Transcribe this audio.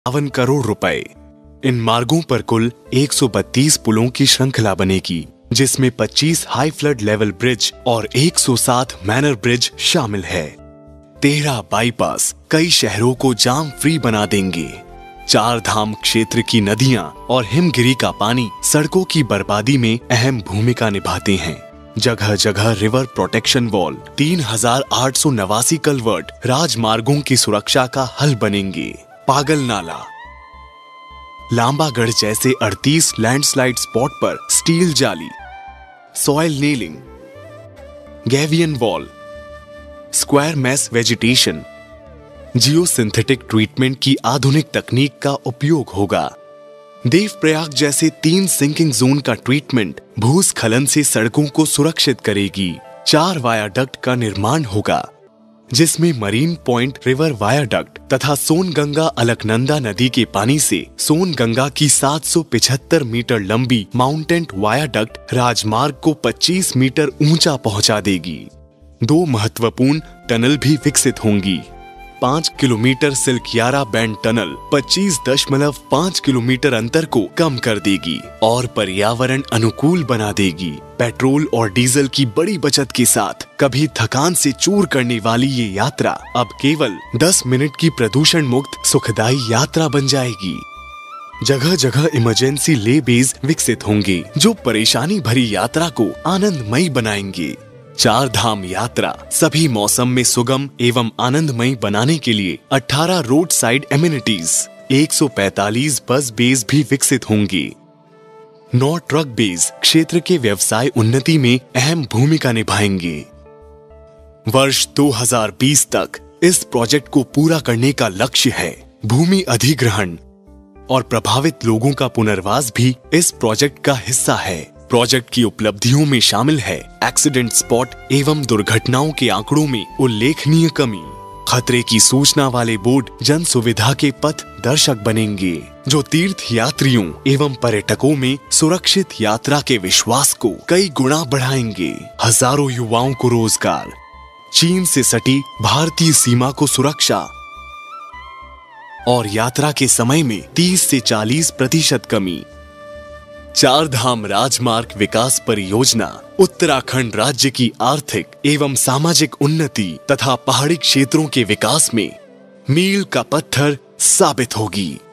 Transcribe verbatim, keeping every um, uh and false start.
बावन करोड़ रुपए। इन मार्गों पर कुल एक सौ बत्तीस पुलों की श्रृंखला बनेगी, जिसमें पच्चीस हाई फ्लड लेवल ब्रिज और एक सौ सात मैनर ब्रिज शामिल है। तेरह बाईपास कई शहरों को जाम फ्री बना देंगे। चार धाम क्षेत्र की नदियां और हिमगिरी का पानी सड़कों की बर्बादी में अहम भूमिका निभाते हैं। जगह जगह रिवर प्रोटेक्शन वॉल, तीन हजार आठ सौ नवासी कलवर्ट राजमार्गों की सुरक्षा का हल बनेंगे। पागल नाला, लांबागढ़ जैसे अड़तीस लैंडस्लाइड स्पॉट पर स्टील जाली, soil nailing, gabion wall, square mass vegetation, geosynthetic treatment की आधुनिक तकनीक का उपयोग होगा। देवप्रयाग जैसे तीन सिंकिंग जोन का ट्रीटमेंट भूस्खलन से सड़कों को सुरक्षित करेगी। चार वायाडक्ट का निर्माण होगा, जिसमें मरीन पॉइंट रिवर वायाडक्ट तथा सोनगंगा अलकनंदा नदी के पानी से सोनगंगा की सात सौ पचहत्तर मीटर लंबी माउंटेन वायाडक्ट राजमार्ग को पच्चीस मीटर ऊंचा पहुंचा देगी। दो महत्वपूर्ण टनल भी विकसित होंगी। पाँच किलोमीटर सिल्कियारा बैंड टनल पच्चीस दशमलव पाँच किलोमीटर अंतर को कम कर देगी और पर्यावरण अनुकूल बना देगी। पेट्रोल और डीजल की बड़ी बचत के साथ कभी थकान से चूर करने वाली ये यात्रा अब केवल दस मिनट की प्रदूषण मुक्त सुखदायी यात्रा बन जाएगी। जगह जगह इमरजेंसी ले बेस विकसित होंगे, जो परेशानी भरी यात्रा को आनंदमयी बनाएंगे। चार धाम यात्रा सभी मौसम में सुगम एवं आनंदमयी बनाने के लिए अठारह रोड साइड एमिनिटीज, एक सौ पैंतालीस बस बेस भी विकसित होंगे। नौ ट्रक बेस क्षेत्र के व्यवसाय उन्नति में अहम भूमिका निभाएंगे। वर्ष दो हज़ार बीस तक इस प्रोजेक्ट को पूरा करने का लक्ष्य है। भूमि अधिग्रहण और प्रभावित लोगों का पुनर्वास भी इस प्रोजेक्ट का हिस्सा है। प्रोजेक्ट की उपलब्धियों में शामिल है एक्सीडेंट स्पॉट एवं दुर्घटनाओं के आंकड़ों में उल्लेखनीय कमी। खतरे की सूचना वाले बोर्ड जन सुविधा के पथ दर्शक बनेंगे, जो तीर्थ यात्रियों एवं पर्यटकों में सुरक्षित यात्रा के विश्वास को कई गुना बढ़ाएंगे। हजारों युवाओं को रोजगार, चीन से सटी भारतीय सीमा को सुरक्षा और यात्रा के समय में तीस से चालीस प्रतिशत कमी। चार धाम राजमार्ग विकास परियोजना उत्तराखंड राज्य की आर्थिक एवं सामाजिक उन्नति तथा पहाड़ी क्षेत्रों के विकास में मील का पत्थर साबित होगी।